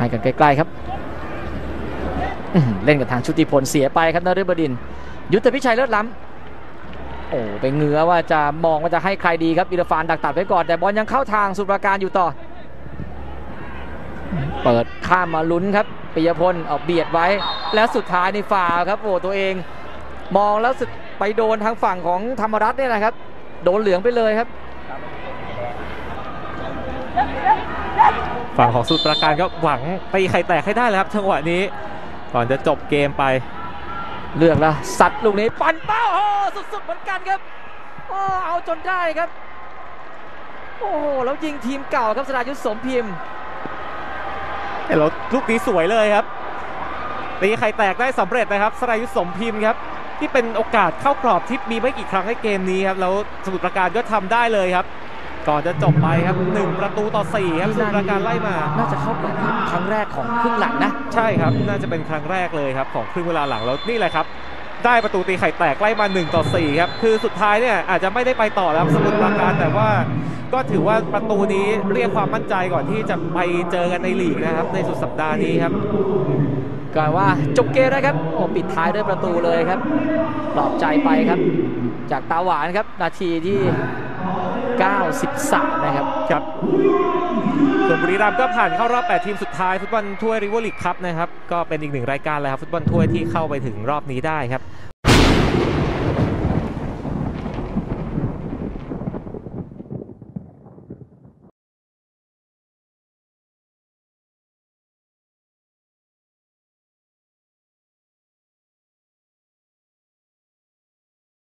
ให้กันใกล้ๆครับเล่นกับทางชุติพลเสียไปครับนฤบดินทร์ยุทธพิชัยเลิศล้ำโอ้ไปเงื้อว่าจะมองว่าจะให้ใครดีครับอิรฟานดักตัดไว้ก่อนแต่บอลยังเข้าทางสุปราการอยู่ต่อเปิดข้ามมาลุ้นครับปิยพลเอาเบียดไว้แล้วสุดท้ายในฟาวครับโอ้ตัวเองมองแล้วไปโดนทางฝั่งของธรรมรัตน์เนี่ยนะครับโดนเหลืองไปเลยครับฝั่งของสมุทรปราการก็หวังตีไข่แตกให้ได้แล้วครับจังหวะนี้ก่อนจะจบเกมไปเลือกแล้วสัตว์ลูกนี้ปั่นเป้าโอ้สุดๆเหมือนกันครับโอ้เอาจนได้ครับโอ้โหแล้วยิงทีมเก่าครับสรายุทธสมพิมพ์แล้วลูกนี้สวยเลยครับตีไข่แตกได้สำเร็จนะครับสรายุทธสมพิมพ์ครับที่เป็นโอกาสเข้ากรอบที่มีไม่กี่ครั้งในเกมนี้ครับแล้วสมุทรปราการก็ทำได้เลยครับก่อนจะจบไปครับ1-4ครับสมุทรปราการไล่มาน่าจะเข้ากรอบครั้งแรกของครึ่งหลังนะใช่ครับน่าจะเป็นครั้งแรกเลยครับของครึ่งเวลาหลังแล้วนี่แหละครับได้ประตูตีไข่แตกไล่มา1-4ครับคือสุดท้ายเนี่ยอาจจะไม่ได้ไปต่อแล้วสมุทรปราการแต่ว่าก็ถือว่าประตูนี้เรียกความมั่นใจก่อนที่จะไปเจอกันในลีกนะครับในสุดสัปดาห์นี้ครับก่อนว่าจบเกมนะครับโอ้ปิดท้ายด้วยประตูเลยครับปลอบใจไปครับจากตาหวานครับนาทีที่93นะครับครับส่วนบุรีรัมย์ก็ผ่านเข้ารอบ8ทีมสุดท้ายฟุตบอลถ้วยริเวอร์ลีกคัพนะครับก็เป็นอีกหนึ่งรายการเลยครับฟุตบอลถ้วยที่เข้าไปถึงรอบนี้ได้ครับ